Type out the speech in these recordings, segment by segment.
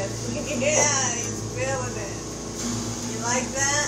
it. Yeah, he's feeling it. You like that?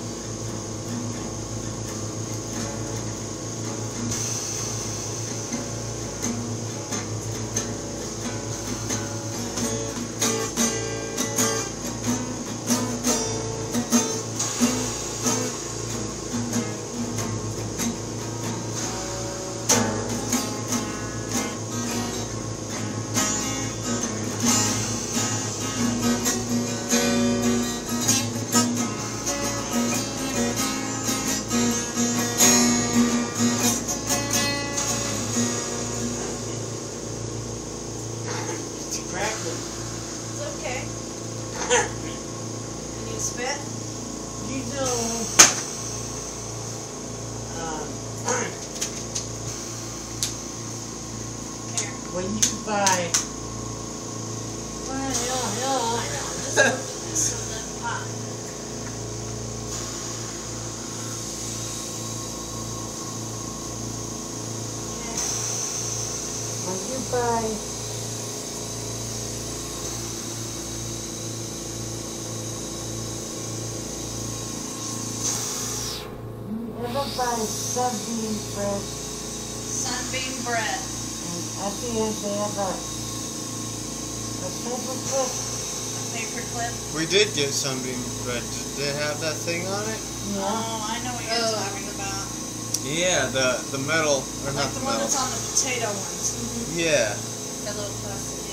It's okay. Can you spit? You know, Here. when you buy, Well, I know. Just open this so then pop. when you buy ever buy soybean bread, Sunbeam bread. and at the end they have a paper clip. A paper clip. We did get sunbeam bread. Did it have that thing on it? Yeah. Oh, I know what you're talking about. Yeah, the metal, or Like not the the one metal. that's on the potato ones. Yeah. That little plastic.